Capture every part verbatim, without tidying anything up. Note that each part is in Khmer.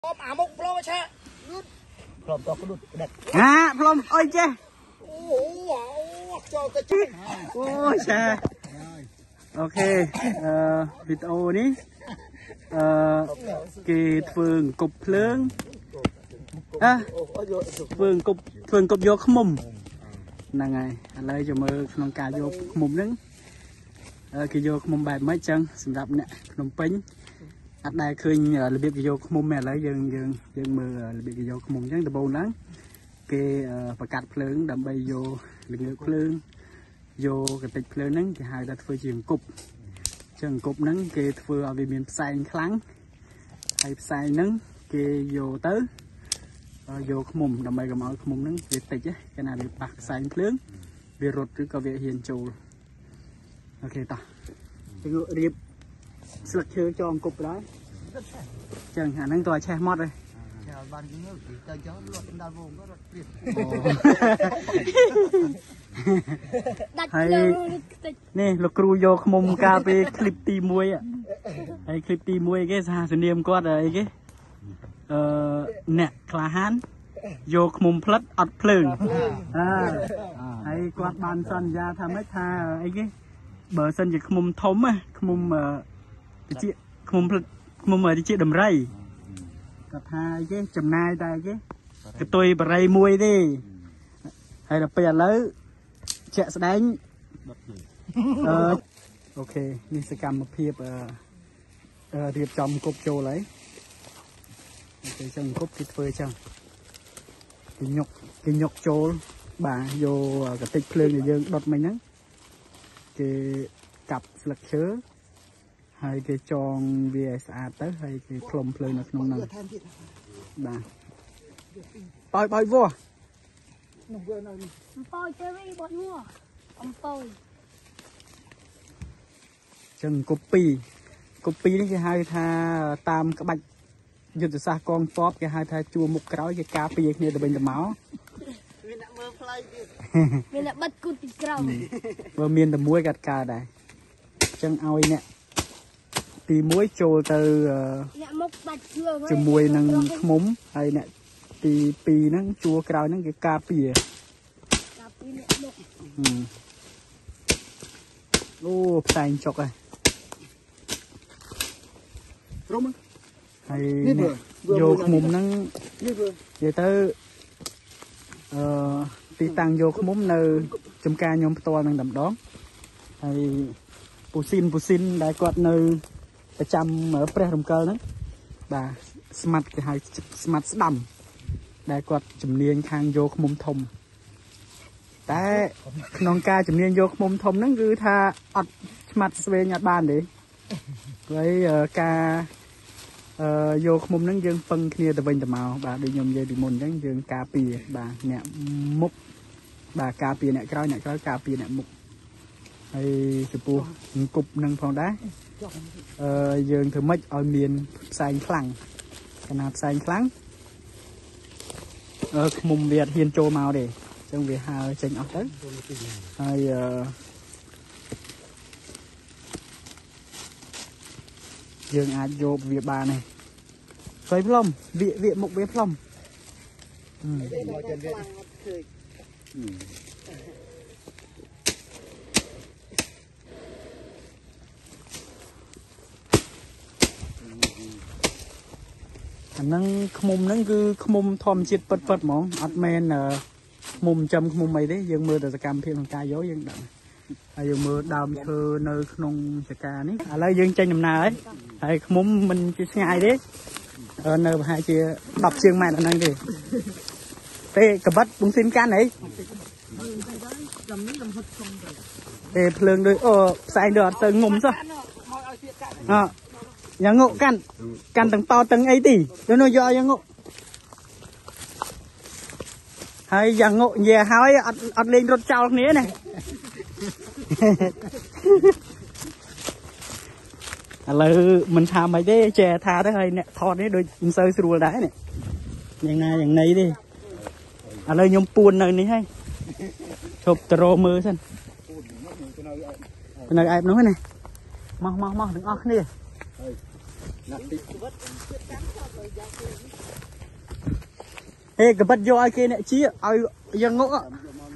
អាមុខផ្លុំឆាផ្លុំតោះដុតដាច់ហាផ្លុំអុយចេះអូអូខ្យល់ទៅចេះអូឆាអូខេអឺវីដេអូនេះអឺគេធ្វើអង្គប់ភ្លើងអើធ្វើអង្គប់ធ្វើអង្គប់យកខ្មុំហ្នឹងហើយឥឡូវចូលមើលក្នុងការយកខ្មុំហ្នឹងគេយកខ្មុំបែបម៉េចចឹងសម្រាប់អ្នកភ្នំពេញអត់ដែលឃើញរបៀបគេយកខ្មុំទេឥឡូវយើងយើងយើងមើលរបៀបគេយកខ្មុំចឹងដំបូងហ្នឹងគេបង្កាត់ភ្លើងដើម្បីយកល្ងើកភ្លើងយកកតិចភ្លើងហ្នឹងគេហៅថាធ្វើជាអង្គប់ចឹងអង្គប់ហ្នឹងគេធ្វើឲ្យវាមានផ្សែងខ្លាំងហើយផ្សែងហ្នឹងគេយកទៅយកខ្មុំដើម្បីកុំឲ្យខ្មុំហ្នឹងវាតិចគេណាវាប៉ះផ្សែងភ្លើងវារត់ឬក៏វាហ៊ានចូលអូខេតោះយើងរៀបស្លឹកឈើចងអង្គប់ដែរចឹងអាហ្នឹងតើឆេះម៉ត់ហើយឆេះបានយើងទៅចោលលត់ដល់វងក៏រត់ព្រៀបដាច់ភ្លើងតិចនេះលោកគ្រូយកខ្មុំកាលពីคลิปទីមួយហើយคลิปទីមួយគេសហសនាមគាត់អីគេអឺអ្នកក្លាហានយកខ្មុំផ្លិតអត់ភ្លើងអើហើយគាត់បានសន្យាថាម៉េចថាអីគេបើសិនជាខ្មុំធំណាខ្មុំតិចខ្មុំផ្លិតខ្មុំតិចដំរីគាត់ថាអីគេចំណាយតែអីគេកតុយបរិយមួយទេហើយដល់ពេលឥឡូវជាក់ស្ដែងអឺអូខេនេះសកម្មភាពអឺរៀបចំគប់ចូលហើយអូខេចឹងគប់គេធ្វើចឹងគេញុកគេញុកចូលបាទយកកតិចភ្លើងដែលយើងដុតមិញហ្នឹងគេកាប់ស្លឹកឈើហើយគេចងវាឲ្យស្អាតទៅហើយគេផ្លុំភ្លើងនៅក្នុងហ្នឹងបាទបោយបោយវោះនោះវានៅអំពើទេវិញបោះវោះអំពើចឹងគប់ពីរគប់ពីរនេះគេហៅថាតាមក្បាច់យុទ្ធសាស្ត្រកងទ័ពគេហៅថាជួរមុខក្រោយគេការពារគ្នាទៅវិញទៅមកមានអ្នកមើលផ្លៃទៀតមានអ្នកបិទគូតពីក្រោយបើមានតែមួយកាត់កើតដែរចឹងឲ្យអ្នកទីមួយចូលទៅអ្នកមុខបាច់ជឿជាមួយនឹងខ្មុំហើយអ្នកទីពីរហ្នឹងជួរក្រោយហ្នឹងគេការពារការពារអ្នកមុខអូផ្សែងចុកហើយរុំហើយយកខ្មុំហ្នឹងនិយាយទៅអឺទីតាំងយកខ្មុំនៅចំការខ្ញុំផ្ទាល់នឹងតែម្ដងហើយពូស៊ីនពូស៊ីនដែលគាត់នៅប្រចាំព្រះរំកិលហ្នឹងបាទស្មាត់គេហៅស្មាត់ស្ដាំដែលគាត់ជំនាញខាងយកខ្មុំធំតែក្នុងការជំនាញយកខ្មុំធំហ្នឹងគឺថាអត់ស្មាត់ស្វែងអត់បានទេហើយការអឺយកខ្មុំហ្នឹងយើងពឹងគ្នាទៅវិញទៅមកបាទដូចខ្ញុំនិយាយពីមុនអញ្ចឹងយើងការពារបាទអ្នកមុខបាទការពារអ្នកក្រោយអ្នកក្រោយការពារអ្នកមុខហើយចំពោះអង្គប់នឹងផងដែរអឺយើងធ្វើម៉េចឲ្យមានផ្សែងខ្លាំងកាលណាផ្សែងខ្លាំងអឺខ្មុំវាអត់ហ៊ានចូលមកទេអញ្ចឹងវាហើចេញអស់ទៅហើយអឺយើងអាចយកវាបានទេស្អីផ្លុំវាវាមុខវាផ្លុំអឺអាហ្នឹងខ្មុំហ្នឹងគឺខ្មុំធម្មជាតិពិតពិតហ្មងអត់មែនខ្មុំចំខ្មុំអីទេយើងមើលតែសកម្មភាពក្នុងការយកយើងដឹងហើយយើងមើលដើមឈើនៅក្នុងចកានេះឥឡូវយើងចេញដំណើរហើយហើយខ្មុំមិនជាឆ្ងាយទេនៅប្រហែលជាដប់ជាងម៉ែត្រហ្នឹងទេទេកបិតពងស៊ីនកាន់អីទេភ្លើងដូចអូផ្សែងដូចអត់ទៅងុំសោះអយ៉ាងងក់កាន់កាន់ទាំងតទាំងអីទីទៅនោះយកយ៉ាងងក់ហើយយ៉ាងងក់និយាយហើយអត់អត់លេងរត់ចោលគ្នាណាឥឡូវមិនថាម៉េចទេចេះថាទៅហើយអ្នកថតនេះដូចមិនសូវស្រួលដែរនេះយ៉ាងណាយ៉ាងណីទេឥឡូវខ្ញុំពួននៅនេះហើយឈប់ទៅរកមើលសិននៅឯបនោះណាមកមកមកទាំងអស់គ្នា ê cái bắt vô ai kia nè chí ai dân ngộ ạ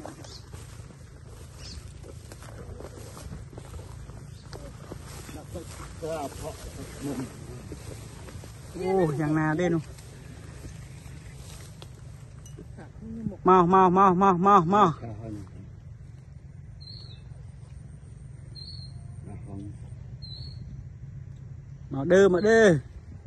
ôយ៉ាងណាទេនោះមកមកមកមកមកមកមកដើមកដើឥ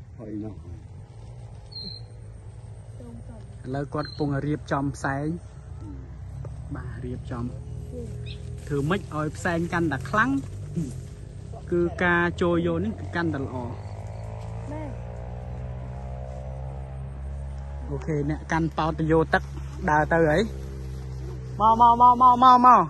ឡូវគាត់កំពុងរៀបចំផ្សែងបាទរៀបចំធ្វើម៉េចឲ្យផ្សែងកាន់តែខ្លាំងគឺការចូលយកនេះកាន់តែល្អអូខេអ្នកកាន់ប៉ោតទៅយកទឹកដើរទៅហីមកមកមកមកមកមក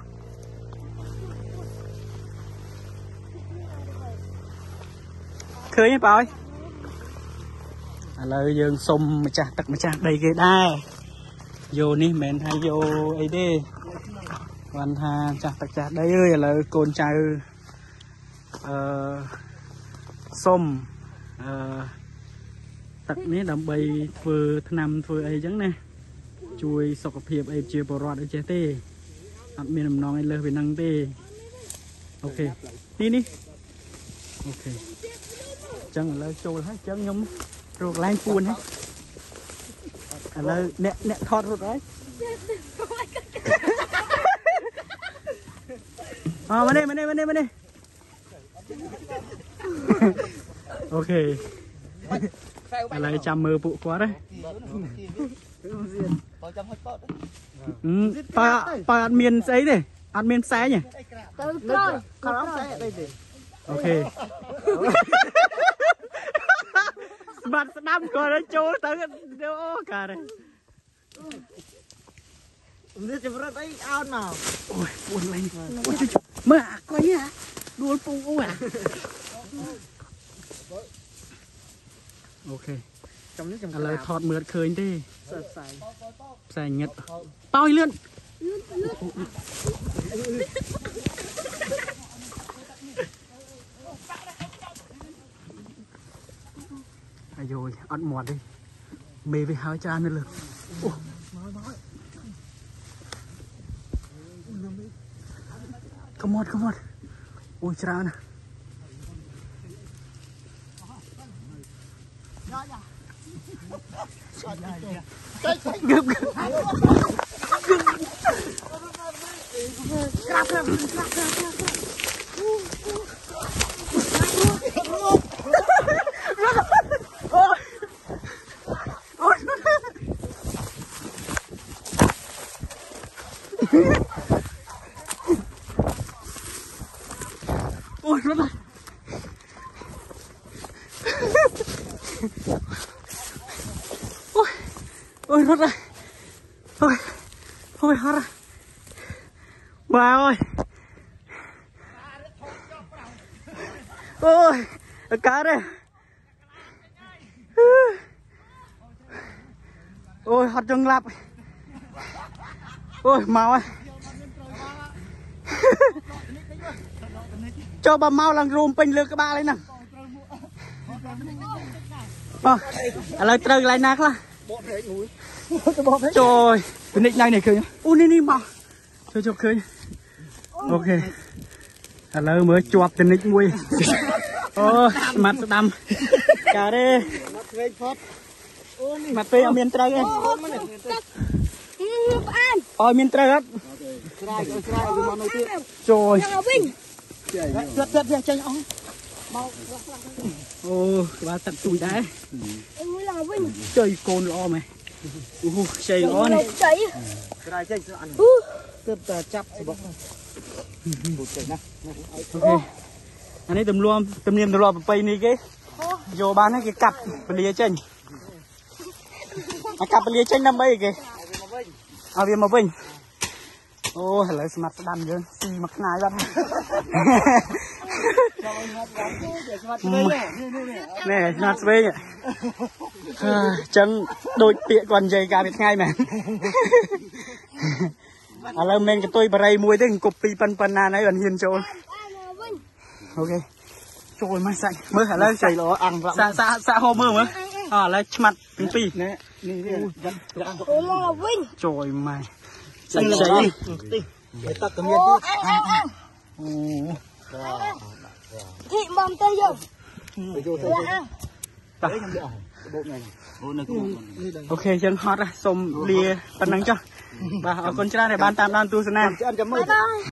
ឃើញទេបងឥឡូវយើងសុំម្ចាស់ទឹកម្ចាស់ដីគេដែរយកនេះមិនមែនថាយកអីទេគាត់ថាចាស់ទឹកម្ចាស់ដីអើយឥឡូវកូនចៅអឺសុំអឺទឹកនេះដើម្បីធ្វើថ្នាំធ្វើអីចឹងណាជួយសុខភាពអីជាពលរដ្ឋអីចេះទេអត់មានដំណងអីលើសពីហ្នឹងទេអូខេនេះនេះអូខេចឹងឥឡូវចូលហើយចឹងខ្ញុំរកកន្លែងពួនហើយឥឡូវអ្នកអ្នកថតរត់ហើយអមកនេះមកនេះមកនេះមកនេះអូខេឥឡូវចាំមើលពួកគាត់ណាបើចាំហត់គាត់ប៉ាប៉ាអត់មានស្អីទេអត់មានផ្សែងទេទៅក្រោយខំផ្សែងអីទេអូខេស្បាត់ស្ដាំគាត់ចូលទៅអូការនេះចម្រិតអីអោនមកអូយពួនឡើងអូយមើលអាកុយហ่ะដួលពូអូអាអូខេចំនេះចំឥឡូវថតមើលឃើញទេផ្សែងផ្សែងញឹកប៉ោយលឿនអាយយអត់មាត់ទេមេវាហើយច្រើននៅលើអូកុំមាត់កុំមាត់អូយច្រើនណាងឹបក្រាបក្រាបក្រាបក្រាបអូយរត់អូយអូយរត់អូយអូយហត់បាទអូយអូយការអូយហត់ចង់ឡាប់អូយមកហើយចូលបើមកឡើងរួមពេញលើក្បាលឯហ្នឹងអូឥឡូវត្រូវកន្លែងណាខ្លះបកព្រែកមួយបកព្រែកចូលពីនិចណៃនេះឃើញអូនេះនេះមកចូលចូលឃើញអូខេឥឡូវមើលជាប់ទៅនិចមួយអូស្មាត់ស្ដាំកាទេមកព្រែកផុតអូនេះមកពេលអត់មានត្រូវទេផ្អានអត់មានត្រូវអត់ស្រែកស្រែកវាមកនៅទៀតចូលវិញទៀតទៀតទៀតចេញអស់មកអូក្បាលទឹកទួយដែរអឺឡើងវិញចុយកូនល្អមែនអូខ្ចីល្អនេះចៃស្រែកចេញអត់ទើបតែចាប់សបុកពូចេញណាអូខេអានេះទំនៀមទំនៀមទម្លាប់ប្រពៃណីគេយកបានគេកាប់ពលាចេញអាកាប់ពលាចេញដើម្បីគេឲ្យវាមកវិញអូឥឡូវស្មាត់ស្ដាំយើងស៊ីមកខ្នាយបាត់នេះស្មាត់ស្វែងអញ្ចឹងដូចពាក្យគាត់និយាយកាលពីថ្ងៃមែនឥឡូវមិនកន្ទុយបរិយមួយទេអង្គប់ពីប៉ុណ្ប៉ុណ្ណាហើយអត់ហ៊ានចូលអូខេ trôi mai sạch mới hả lấy Xài lỗ ăn vọng. xã xã xã hồ mưa mới à lấy mặt tiếng pi Nè, nè, nè. Ủa là Vinh. trôi mày sạch Đi. sấy Đi. Để tắt cầm Ủa nhiệt. ăn ăn ăn. ồ Chị mầm tây vô. Để vô Là ăn. Đấy nhầm được. Bộ này. Bộ này cũng. ok chân hot á xôm lia phần nắng cho bà ở con trai này ban tam đan tu sơn nam Ăn chấm mây. Bye bye.